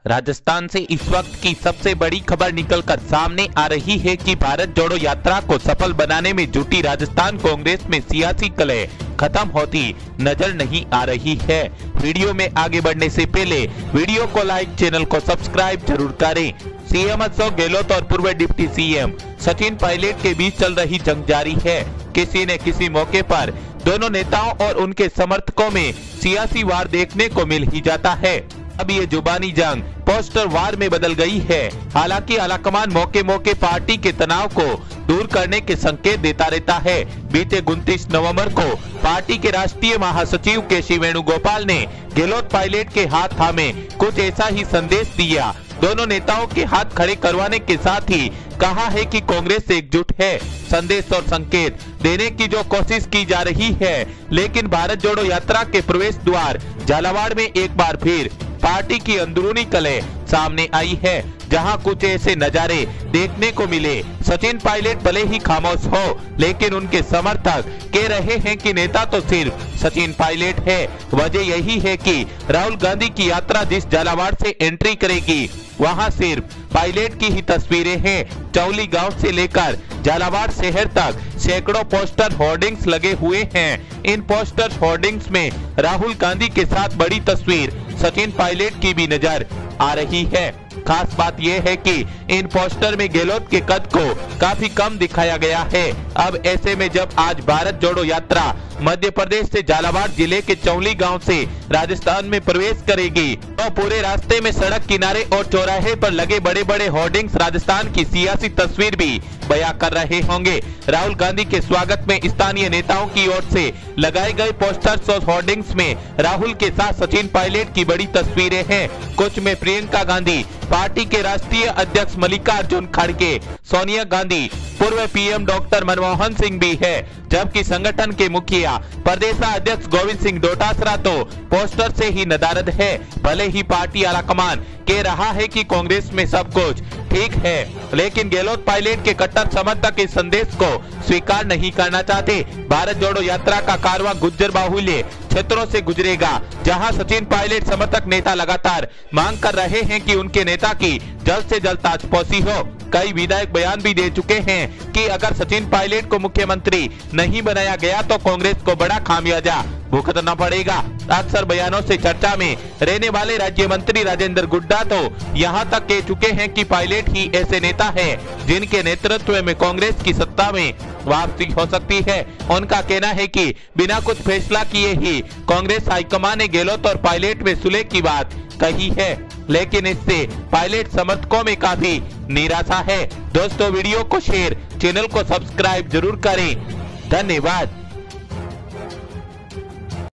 राजस्थान से इस वक्त की सबसे बड़ी खबर निकलकर सामने आ रही है कि भारत जोड़ो यात्रा को सफल बनाने में जुटी राजस्थान कांग्रेस में सियासी कलह खत्म होती नजर नहीं आ रही है। वीडियो में आगे बढ़ने से पहले वीडियो को लाइक, चैनल को सब्सक्राइब जरूर करें। सीएम अशोक गहलोत और पूर्व डिप्टी सीएम सचिन पायलट के बीच चल रही जंग जारी है। किसी न किसी मौके पर दोनों नेताओं और उनके समर्थकों में सियासी वार देखने को मिल ही जाता है। अब ये जुबानी जंग पोस्टर वार में बदल गई है। हालांकि आलाकमान मौके मौके पार्टी के तनाव को दूर करने के संकेत देता रहता है। बीते 29 नवंबर को पार्टी के राष्ट्रीय महासचिव केसी वेणुगोपाल ने गहलोत पायलट के हाथ थामे कुछ ऐसा ही संदेश दिया। दोनों नेताओं के हाथ खड़े करवाने के साथ ही कहा है कि कांग्रेस एकजुट है। संदेश और संकेत देने की जो कोशिश की जा रही है, लेकिन भारत जोड़ो यात्रा के प्रवेश द्वार झालावाड़ में एक बार फिर पार्टी की अंदरूनी कलह सामने आई है, जहां कुछ ऐसे नजारे देखने को मिले। सचिन पायलट भले ही खामोश हो, लेकिन उनके समर्थक कह रहे हैं कि नेता तो सिर्फ सचिन पायलट है। वजह यही है कि राहुल गांधी की यात्रा जिस झालावाड़ से एंट्री करेगी, वहां सिर्फ पायलट की ही तस्वीरें हैं। चौली गांव से लेकर झालावाड़ शहर तक सैकड़ों पोस्टर होर्डिंग्स लगे हुए हैं। इन पोस्टर होर्डिंग्स में राहुल गांधी के साथ बड़ी तस्वीर सचिन पायलट की भी नजर आ रही है। खास बात यह है कि इन पोस्टर में गहलोत के कद को काफी कम दिखाया गया है। अब ऐसे में जब आज भारत जोड़ो यात्रा मध्य प्रदेश से झालावाड़ जिले के चौली गांव से राजस्थान में प्रवेश करेगी, तो पूरे रास्ते में सड़क किनारे और चौराहे पर लगे बड़े बड़े होर्डिंग्स राजस्थान की सियासी तस्वीर भी बयां कर रहे होंगे। राहुल गांधी के स्वागत में स्थानीय नेताओं की ओर से लगाए गए पोस्टर्स और होर्डिंग्स में राहुल के साथ सचिन पायलट की बड़ी तस्वीरें हैं। कुछ में प्रियंका गांधी, पार्टी के राष्ट्रीय अध्यक्ष मल्लिकार्जुन खड़गे, सोनिया गांधी, पूर्व पीएम डॉक्टर मनमोहन सिंह भी है, जबकि संगठन के मुखिया प्रदेशाध्यक्ष गोविंद सिंह डोटासरा तो पोस्टर से ही नदारद है। भले ही पार्टी आलाकमान कह रहा है कि कांग्रेस में सब कुछ ठीक है, लेकिन गहलोत पायलट के कट्टर समर्थक इस संदेश को स्वीकार नहीं करना चाहते। भारत जोड़ो यात्रा का कारवां गुज्जर बाहुल्य क्षेत्रों से गुजरेगा, जहां सचिन पायलट समर्थक नेता लगातार मांग कर रहे हैं कि उनके नेता की जल्द से जल्द ताजपोशी हो। कई विधायक बयान भी दे चुके हैं कि अगर सचिन पायलट को मुख्यमंत्री नहीं बनाया गया तो कांग्रेस को बड़ा खामियाजा भुगतना पड़ेगा। अक्सर बयानों से चर्चा में रहने वाले राज्य मंत्री राजेंद्र गुड्डा तो यहां तक कह चुके हैं कि पायलट ही ऐसे नेता हैं जिनके नेतृत्व में कांग्रेस की सत्ता में वापसी हो सकती है। उनका कहना है कि बिना कुछ फैसला किए ही कांग्रेस हाईकमान ने गहलोत और पायलट में सुलह की बात कही है, लेकिन इससे पायलट समर्थकों में काफी निराशा है। दोस्तों, वीडियो को शेयर, चैनल को सब्सक्राइब जरूर करें। धन्यवाद।